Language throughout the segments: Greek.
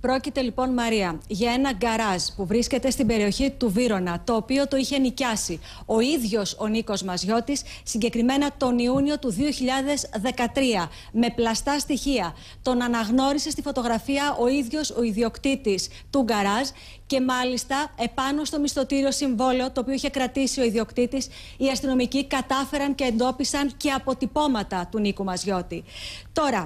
Πρόκειται λοιπόν, Μαρία, για ένα γκαράζ που βρίσκεται στην περιοχή του Βύρωνα, το οποίο το είχε νοικιάσει ο ίδιος ο Νίκος Μαζιώτης, συγκεκριμένα τον Ιούνιο του 2013, με πλαστά στοιχεία. Τον αναγνώρισε στη φωτογραφία ο ίδιος ο ιδιοκτήτης του γκαράζ και μάλιστα επάνω στο μισθωτήριο συμβόλαιο, το οποίο είχε κρατήσει ο ιδιοκτήτης, οι αστυνομικοί κατάφεραν και εντόπισαν και αποτυπώματα του Νίκου Μαζιώτη. Τώρα,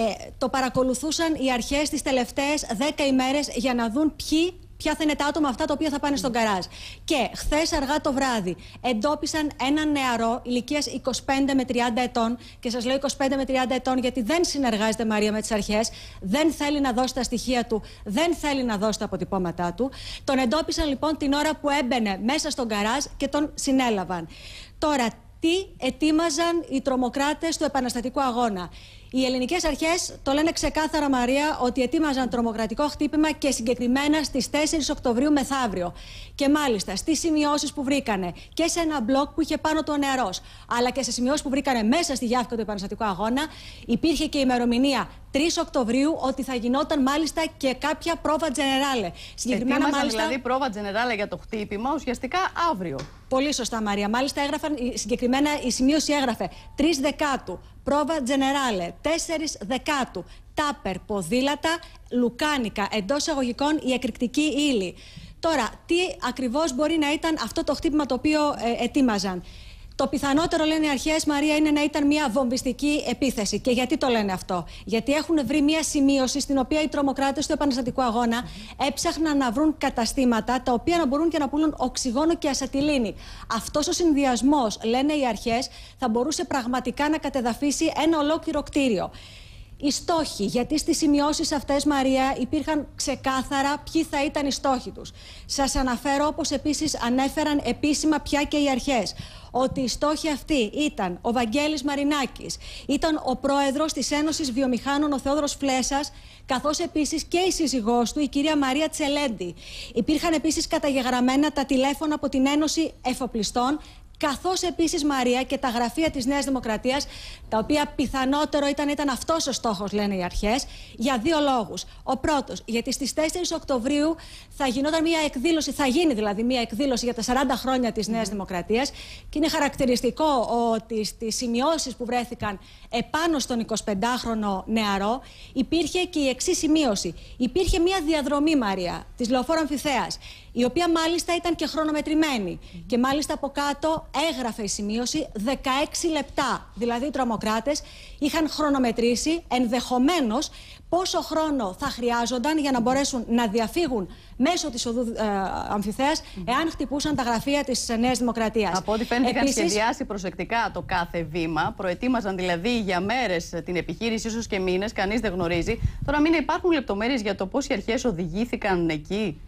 το παρακολουθούσαν οι αρχές τις τελευταίες 10 ημέρες για να δουν ποια θα είναι τα άτομα αυτά τα οποία θα πάνε στον γκαράζ. Και χθες αργά το βράδυ εντόπισαν έναν νεαρό ηλικίας 25 με 30 ετών. Και σας λέω 25 με 30 ετών γιατί δεν συνεργάζεται, Μαρία, με τις αρχές. Δεν θέλει να δώσει τα στοιχεία του, δεν θέλει να δώσει τα αποτυπώματά του. Τον εντόπισαν λοιπόν την ώρα που έμπαινε μέσα στον γκαράζ και τον συνέλαβαν. Τώρα, τι ετοίμαζαν οι τρομοκράτες του επαναστατικού αγώνα? Οι ελληνικές αρχές το λένε ξεκάθαρα, Μαρία, ότι ετοίμαζαν τρομοκρατικό χτύπημα και συγκεκριμένα στις 4 Οκτωβρίου μεθαύριο. Και μάλιστα στις σημειώσεις που βρήκανε και σε ένα μπλοκ που είχε πάνω του ο νεαρός, αλλά και σε σημειώσεις που βρήκανε μέσα στη Γιάφκα του επαναστατικού αγώνα, υπήρχε και η ημερομηνία 3 Οκτωβρίου ότι θα γινόταν μάλιστα και κάποια πρόβα τζενεράλε. Συγκεκριμένα, μάλιστα, δηλαδή πρόβα τζενεράλε για το χτύπημα ουσιαστικά αύριο. Πολύ σωστά, Μαρία. Μάλιστα έγραφαν, συγκεκριμένα η σημείωση έγραφε 3 Δεκάτου, πρόβα τζενεράλε, 4 Δεκάτου, τάπερ, ποδήλατα, λουκάνικα, εντός εισαγωγικών η εκρηκτική ύλη. Τώρα, τι ακριβώς μπορεί να ήταν αυτό το χτύπημα το οποίο ετοίμαζαν? Το πιθανότερο, λένε οι αρχές, Μαρία, είναι να ήταν μια βομβιστική επίθεση. Και γιατί το λένε αυτό? Γιατί έχουν βρει μια σημείωση στην οποία οι τρομοκράτες του επαναστατικού αγώνα έψαχναν να βρουν καταστήματα τα οποία να μπορούν και να πουλούν οξυγόνο και ασατιλίνη. Αυτός ο συνδυασμός, λένε οι αρχές, θα μπορούσε πραγματικά να κατεδαφίσει ένα ολόκληρο κτίριο. Οι στόχοι, γιατί στις σημειώσεις αυτές, Μαρία, υπήρχαν ξεκάθαρα ποιοι θα ήταν οι στόχοι τους. Σας αναφέρω, όπως επίσης ανέφεραν επίσημα πια και οι αρχές, ότι οι στόχοι αυτοί ήταν ο Βαγγέλης Μαρινάκης, ήταν ο πρόεδρος της Ένωσης Βιομηχάνων ο Θεόδωρος Φλέσας, καθώς επίσης και η σύζυγός του, η κυρία Μαρία Τσελέντη. Υπήρχαν επίσης καταγεγραμμένα τα τηλέφωνα από την Ένωση Εφοπλιστών, καθώς επίσης, Μαρία, και τα γραφεία της Νέας Δημοκρατίας, τα οποία πιθανότερο ήταν αυτός ο στόχος, λένε οι αρχές, για δύο λόγους. Ο πρώτος, γιατί στις 4 Οκτωβρίου θα γινόταν μια εκδήλωση, θα γίνει δηλαδή μια εκδήλωση για τα 40 χρόνια της Νέας Δημοκρατίας, και είναι χαρακτηριστικό ότι στις σημειώσεις που βρέθηκαν επάνω στον 25χρονο νεαρό υπήρχε και η εξής σημείωση. Υπήρχε μια διαδρομή, Μαρία, της Λεωφόρου Αμφιθέας, η οποία μάλιστα ήταν και χρονομετρημένη. Και μάλιστα από κάτω έγραφε η σημείωση 16 λεπτά. Δηλαδή οι τρομοκράτες είχαν χρονομετρήσει ενδεχομένως πόσο χρόνο θα χρειάζονταν για να μπορέσουν να διαφύγουν μέσω της οδού Αμφιθέας, εάν χτυπούσαν τα γραφεία της Νέας Δημοκρατίας. Από ό,τι φαίνεται, είχαν σχεδιάσει προσεκτικά το κάθε βήμα. Προετοίμαζαν δηλαδή για μέρες την επιχείρηση, ίσως και μήνες, κανείς δεν γνωρίζει. Τώρα, μην υπάρχουν λεπτομέρειες για το πώς οι αρχές οδηγήθηκαν εκεί?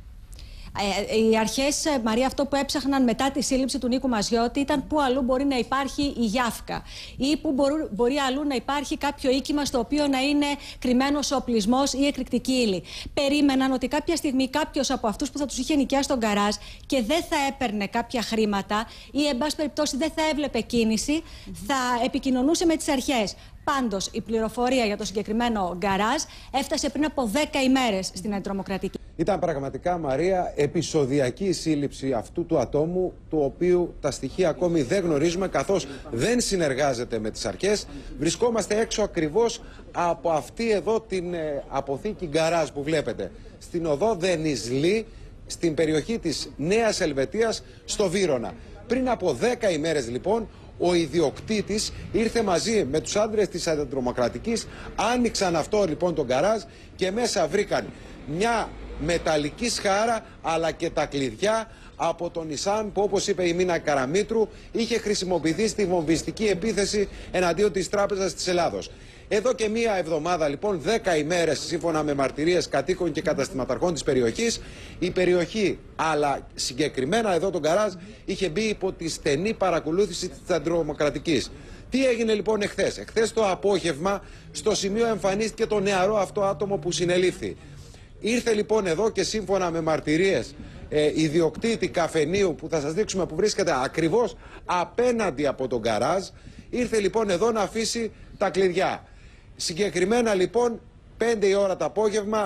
Οι αρχές, Μαρία, αυτό που έψαχναν μετά τη σύλληψη του Νίκου Μαζιώτη ήταν πού αλλού μπορεί να υπάρχει η Γιάφκα ή πού μπορεί αλλού να υπάρχει κάποιο οίκημα στο οποίο να είναι κρυμμένος ο οπλισμός ή εκρηκτική ύλη. Περίμεναν ότι κάποια στιγμή κάποιος από αυτούς που θα τους είχε νοικιάσει τον γκαράζ και δεν θα έπαιρνε κάποια χρήματα ή, εν πάση περιπτώσει, δεν θα έβλεπε κίνηση, θα επικοινωνούσε με τις αρχές. Πάντως, η πληροφορία για το συγκεκριμένο γκαράζ έφτασε πριν από 10 ημέρες στην αντιτρομοκρατική. Ήταν πραγματικά, Μαρία, επεισοδιακή η σύλληψη αυτού του ατόμου, του οποίου τα στοιχεία ακόμη δεν γνωρίζουμε, καθώς δεν συνεργάζεται με τις αρχές. Βρισκόμαστε έξω ακριβώς από αυτή εδώ την αποθήκη γκαράζ που βλέπετε, στην οδό Δενισλή, στην περιοχή της Νέας Ελβετίας, στο Βύρωνα. Πριν από 10 ημέρες, λοιπόν, ο ιδιοκτήτης ήρθε μαζί με τους άντρες της αντιτρομοκρατικής, άνοιξαν αυτό λοιπόν τον γκαράζ και μέσα βρήκαν μια μεταλλική σχάρα, αλλά και τα κλειδιά από τον Νισάν που, όπως είπε η Μίνα Καραμήτρου, είχε χρησιμοποιηθεί στη βομβιστική επίθεση εναντίον της Τράπεζας της Ελλάδος. Εδώ και μία εβδομάδα, λοιπόν, 10 ημέρες, σύμφωνα με μαρτυρίες κατοίκων και καταστηματαρχών της περιοχής, η περιοχή, αλλά συγκεκριμένα εδώ το γκαράζ, είχε μπει υπό τη στενή παρακολούθηση της αντιτρομοκρατικής. Τι έγινε λοιπόν εχθές? Εχθές το απόγευμα, στο σημείο εμφανίστηκε το νεαρό αυτό άτομο που συνελήφθη. Ήρθε λοιπόν εδώ και, σύμφωνα με μαρτυρίες ιδιοκτήτη καφενείου που θα σας δείξουμε, που βρίσκεται ακριβώς απέναντι από τον γκαράζ, ήρθε λοιπόν εδώ να αφήσει τα κλειδιά. Συγκεκριμένα λοιπόν 5 η ώρα το απόγευμα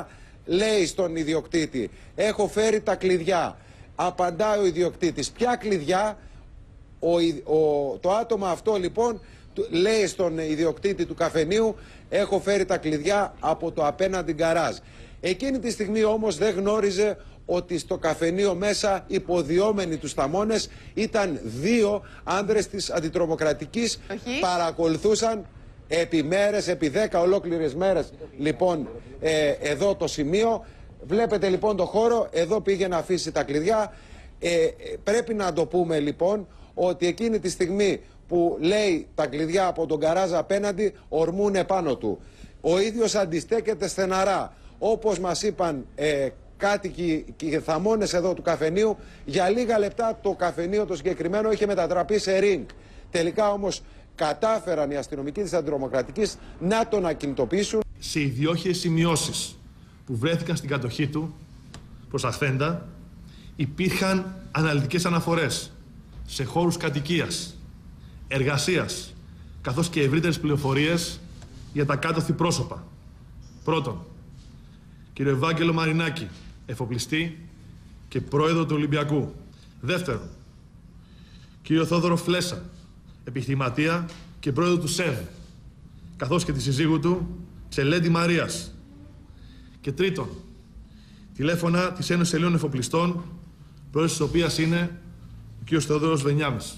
λέει στον ιδιοκτήτη, έχω φέρει τα κλειδιά. Απαντάει ο ιδιοκτήτης, ποια κλειδιά? Το άτομο αυτό λοιπόν λέει στον ιδιοκτήτη του καφενείου, έχω φέρει τα κλειδιά από το απέναντι γκαράζ. Εκείνη τη στιγμή όμως δεν γνώριζε ότι στο καφενείο μέσα υποδιόμενοι τους θαμώνες ήταν 2 άνδρες της αντιτρομοκρατικής. Παρακολουθούσαν επί μέρες, επί 10 ολόκληρες μέρες λοιπόν εδώ το σημείο. Βλέπετε λοιπόν το χώρο, εδώ πήγε να αφήσει τα κλειδιά. Πρέπει να το πούμε λοιπόν ότι εκείνη τη στιγμή που λέει τα κλειδιά από τον γκαράζ απέναντι, ορμούν επάνω του. Ο ίδιος αντιστέκεται στεναρά. Όπως μας είπαν κάτοικοι και θαμώνες εδώ του καφενείου, για λίγα λεπτά το καφενείο το συγκεκριμένο είχε μετατραπεί σε ring. Τελικά όμως κατάφεραν οι αστυνομικοί της αντιτρομοκρατικής να τον ακινητοποιήσουν. Σε ιδιόχειες σημειώσεις που βρέθηκαν στην κατοχή του προς Ασθέντα, υπήρχαν αναλυτικές αναφορές σε χώρους κατοικίας, εργασίας, καθώς και ευρύτερες πληροφορίες για τα κάτωθι πρόσωπα. Πρώτον, κύριο Ευάγγελο Μαρινάκη, εφοπλιστή και πρόεδρο του Ολυμπιακού. Δεύτερον, κύριο Θόδωρο Φλέσσα, επιχειρηματία και πρόεδρο του ΣΕΒ, καθώς και τη συζύγου του, Τσελέντη Μαρίας. Και τρίτον, τηλέφωνα της Ένωσης Ελλήνων Εφοπλιστών, πρόεδρος της οποίας είναι ο κύριος Θεόδωρος Βενιάμης.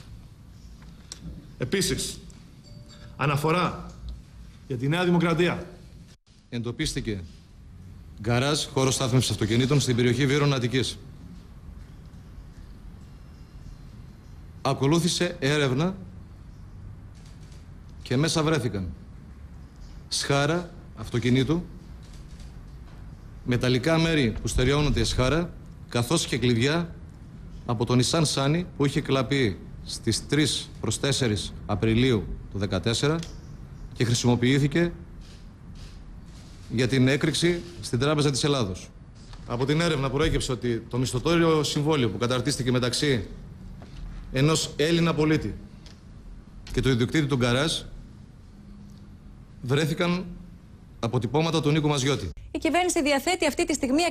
Επίσης, αναφορά για τη Νέα Δημοκρατία. Εντοπίστηκε γκαράζ, χώρο στάθμευσης αυτοκινήτων στην περιοχή Βύρων Αττικής. Ακολούθησε έρευνα και μέσα βρέθηκαν σχάρα αυτοκινήτου, μεταλλικά μέρη που στερεώνονται σχάρα, καθώς και κλειδιά από τον Nissan Sunny που είχε κλαπεί στις 3 προς 4 Απριλίου του 2014 και χρησιμοποιήθηκε για την έκρηξη στην Τράπεζα της Ελλάδος. Από την έρευνα προέκυψε ότι το μισθωτόριο συμβόλαιο που καταρτίστηκε μεταξύ ενός Έλληνα πολίτη και του ιδιοκτήτη του γκαράζ βρέθηκαν αποτυπώματα του Νίκου Μαζιώτη. Η κυβέρνηση διαθέτει αυτή τη στιγμή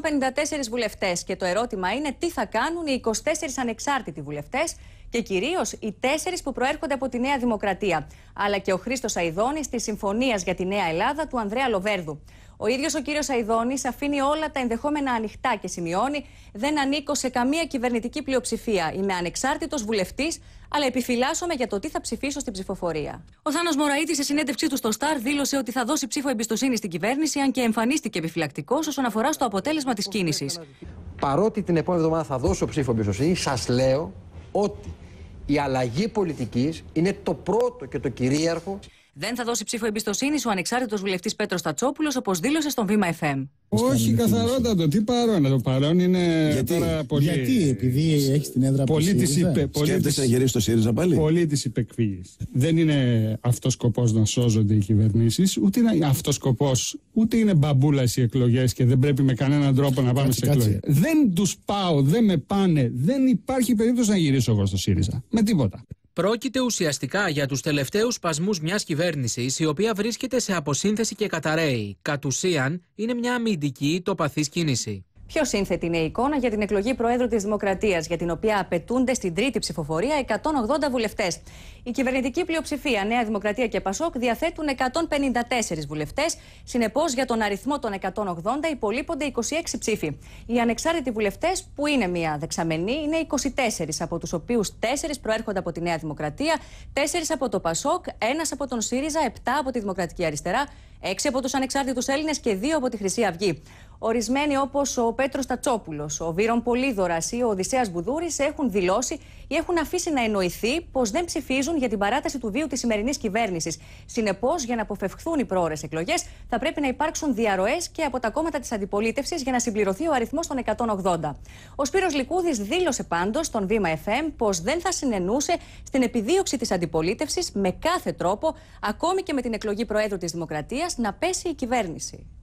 154 βουλευτές και το ερώτημα είναι τι θα κάνουν οι 24 ανεξάρτητοι βουλευτές και κυρίως οι 4 που προέρχονται από τη Νέα Δημοκρατία, αλλά και ο Χρήστος Αηδώνης της Συμφωνίας για τη Νέα Ελλάδα του Ανδρέα Λοβέρδου. Ο ίδιος ο κύριος Αηδώνης αφήνει όλα τα ενδεχόμενα ανοιχτά και σημειώνει: δεν ανήκω σε καμία κυβερνητική πλειοψηφία. Είμαι ανεξάρτητος βουλευτής, αλλά επιφυλάσσομαι για το τι θα ψηφίσω στην ψηφοφορία. Ο Θάνος Μωραΐτης, σε συνέντευξή του στο Σταρ, δήλωσε ότι θα δώσει ψήφο εμπιστοσύνη στην κυβέρνηση, αν και εμφανίστηκε επιφυλακτικός όσον αφορά στο αποτέλεσμα της κίνησης. Παρότι την επόμενη εβδομάδα θα δώσω ψήφο εμπιστοσύνη, σας λέω ότι η αλλαγή πολιτικής είναι το πρώτο και το κυρίαρχο. Δεν θα δώσει ψήφο εμπιστοσύνη ο ανεξάρτητος βουλευτής Πέτρος Τατσόπουλος, όπως δήλωσε στον Βήμα FM. Όχι, καθαρότατο. Τι παρόν. Το παρόν είναι τώρα πολύ. Γιατί, επειδή έχει την έδρα που σκέφτεσαι να γυρίσει το ΣΥΡΙΖΑ πάλι. Πολίτης υπεκφύγης. Δεν είναι αυτός σκοπός να σώζονται οι κυβερνήσεις, ούτε είναι αυτός σκοπός, ούτε είναι μπαμπούλας οι εκλογές και δεν πρέπει με κανέναν τρόπο να πάμε σε εκλογές. Δεν τους πάω, δεν με πάνε, δεν υπάρχει περίπτωση να γυρίσω εγώ στο ΣΥΡΙΖΑ. Με τίποτα. Πρόκειται ουσιαστικά για τους τελευταίους σπασμούς μιας κυβέρνησης η οποία βρίσκεται σε αποσύνθεση και καταραίει. Κατ' ουσίαν είναι μια αμυντική τοπαθής κίνηση. Πιο σύνθετη είναι η εικόνα για την εκλογή Προέδρου της Δημοκρατίας, για την οποία απαιτούνται στην τρίτη ψηφοφορία 180 βουλευτές. Η κυβερνητική πλειοψηφία, Νέα Δημοκρατία και Πασόκ, διαθέτουν 154 βουλευτές. Συνεπώς, για τον αριθμό των 180 υπολείπονται 26 ψήφοι. Οι ανεξάρτητοι βουλευτές, που είναι μια δεξαμενή, είναι 24, από τους οποίους 4 προέρχονται από τη Νέα Δημοκρατία, 4 από το Πασόκ, 1 από τον ΣΥΡΙΖΑ, 7 από τη Δημοκρατική Αριστερά, 6 από τους ανεξάρτητους Έλληνες και 2 από τη Χρυσή Αυγή. Ορισμένοι, όπως ο Πέτρος Τατσόπουλος, ο Βύρον Πολύδωρας ή ο Οδυσσέας Μπουδούρης, έχουν δηλώσει ή έχουν αφήσει να εννοηθεί πως δεν ψηφίζουν για την παράταση του βίου της σημερινής κυβέρνησης. Συνεπώς, για να αποφευχθούν οι πρόωρες εκλογές, θα πρέπει να υπάρξουν διαρροές και από τα κόμματα της αντιπολίτευσης για να συμπληρωθεί ο αριθμός των 180. Ο Σπύρος Λικούδης δήλωσε πάντως στον Βήμα FM πως δεν θα συνενούσε στην επιδίωξη της αντιπολίτευσης με κάθε τρόπο, ακόμη και με την εκλογή Προέδρου της Δημοκρατίας, να πέσει η κυβέρνηση.